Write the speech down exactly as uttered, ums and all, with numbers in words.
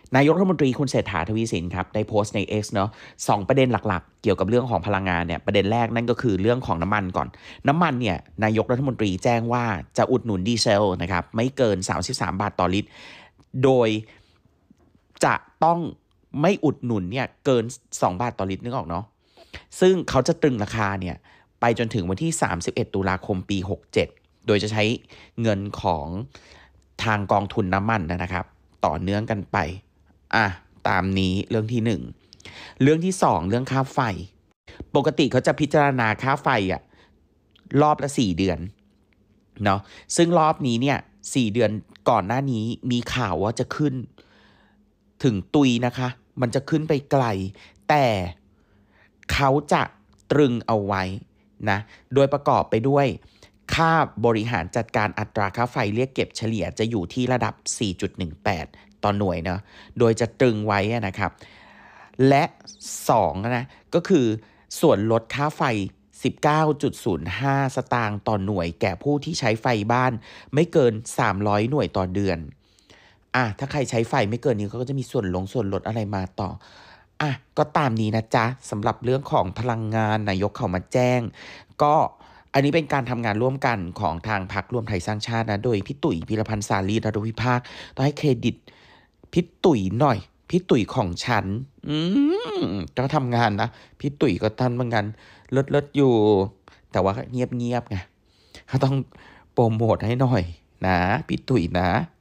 นายกรัฐมนตรีคุณเศรษฐาทวีสินครับได้โพสต์ใน X เนาะสองประเด็นหลักๆเกี่ยวกับเรื่องของพลังงานเนี่ยประเด็นแรกนั่นก็คือเรื่องของน้ำมันก่อนน้ำมันเนี่ยนายกรัฐมนตรีแจ้งว่าจะอุดหนุนดีเซลนะครับไม่เกินสามสิบสามบาทต่อลิตรโดยจะต้องไม่อุดหนุนเนี่ยเกินสองบาทต่อลิตรนึกออกเนาะซึ่งเขาจะตรึงราคาเนี่ยไปจนถึงวันที่สามสิบเอ็ดตุลาคมปีหกสิบเจ็ดโดยจะใช้เงินของทางกองทุนน้ำมันนะครับต่อเนื่องกันไปอ่ะตามนี้เรื่องที่หนึ่งเรื่องที่สองเรื่องค่าไฟปกติเขาจะพิจารณาค่าไฟอ่ะรอบละสี่เดือนเนาะซึ่งรอบนี้เนี่ยสี่เดือนก่อนหน้านี้มีข่าวว่าจะขึ้นถึงตุยนะคะมันจะขึ้นไปไกลแต่เขาจะตรึงเอาไว้นะโดยประกอบไปด้วยค่าบริหารจัดการอัตราค่าไฟเรียกเก็บเฉลี่ยจะอยู่ที่ระดับ สี่จุดหนึ่งแปด ต่อหน่วยนะโดยจะตรึงไว้นะครับและสองนะก็คือส่วนลดค่าไฟ สิบเก้าจุดศูนย์ห้า สตางค์ต่อหน่วยแก่ผู้ที่ใช้ไฟบ้านไม่เกินสามร้อยหน่วยต่อเดือนอ่ะถ้าใครใช้ไฟไม่เกินนี้เขาก็จะมีส่วนลงส่วนลดอะไรมาต่ออ่ะก็ตามนี้นะจ๊ะสำหรับเรื่องของพลังงานนายกเขามาแจ้งก็อันนี้เป็นการทำงานร่วมกันของทางพรรครวมไทยสร้างชาตินะโดยพี่ตุ๋ยพิรพันธ์สาลีรัฐวิภาคต้องให้เครดิตพี่ตุ๋ยหน่อยพี่ตุ๋ยของฉันอืมก็ทำงานนะพี่ตุ๋ยก็ทำงานเลิศเลิศอยู่แต่ว่าเงียบเงียบไงเขาต้องโปรโมทให้หน่อยนะพี่ตุ๋ยนะ